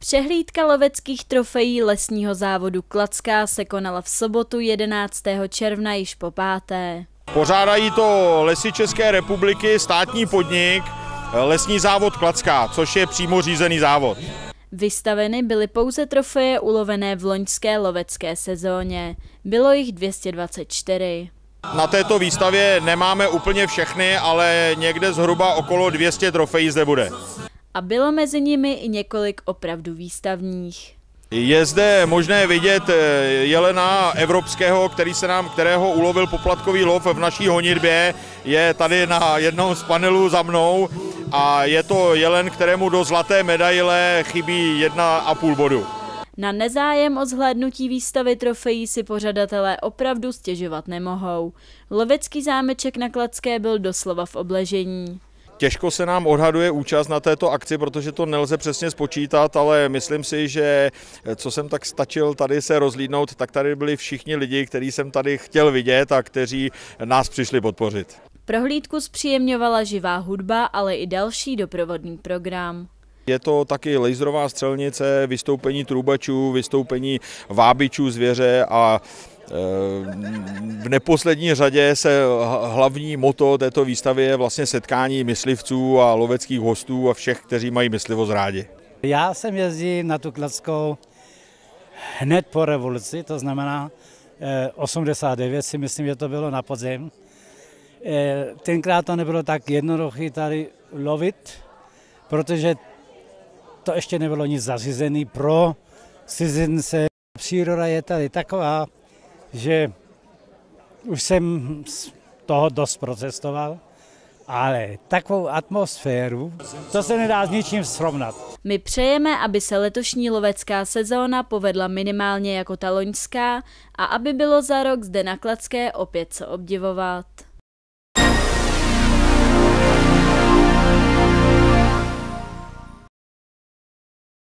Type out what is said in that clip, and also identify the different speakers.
Speaker 1: Přehlídka loveckých trofejí lesního závodu Kladská se konala v sobotu 11. června již po páté.
Speaker 2: Pořádají to Lesy České republiky, státní podnik, lesní závod Kladská, což je přímo řízený závod.
Speaker 1: Vystaveny byly pouze trofeje ulovené v loňské lovecké sezóně. Bylo jich 224.
Speaker 2: Na této výstavě nemáme úplně všechny, ale někde zhruba okolo 200 trofejí zde bude.
Speaker 1: A bylo mezi nimi i několik opravdu výstavních.
Speaker 2: Je zde možné vidět jelena evropského, kterého ulovil poplatkový lov v naší honitbě. Je tady na jednom z panelů za mnou a je to jelen, kterému do zlaté medaile chybí 1,5 bodu.
Speaker 1: Na nezájem o zhlédnutí výstavy trofejí si pořadatelé opravdu stěžovat nemohou. Lovecký zámeček na Kladské byl doslova v obležení.
Speaker 2: Těžko se nám odhaduje účast na této akci, protože to nelze přesně spočítat, ale myslím si, že co jsem tak stačil tady se rozhlídnout, tak tady byli všichni lidi, kteří jsem tady chtěl vidět a kteří nás přišli podpořit.
Speaker 1: Prohlídku zpříjemňovala živá hudba, ale i další doprovodný program.
Speaker 2: Je to taky laserová střelnice, vystoupení trubačů, vystoupení vábičů zvěře a v neposlední řadě se hlavní motto této výstavy je vlastně setkání myslivců a loveckých hostů a všech, kteří mají myslivost rádi.
Speaker 3: Já jsem jezdil na tu Kladskou hned po revoluci, to znamená 89 si myslím, že to bylo na podzim. Tenkrát to nebylo tak jednoduché tady lovit, protože to ještě nebylo nic zařízené pro cizince. Příroda je tady taková, že už jsem toho dost procestoval, ale takovou atmosféru, to se nedá s ničím srovnat.
Speaker 1: My přejeme, aby se letošní lovecká sezóna povedla minimálně jako ta loňská a aby bylo za rok zde na Kladské opět co obdivovat.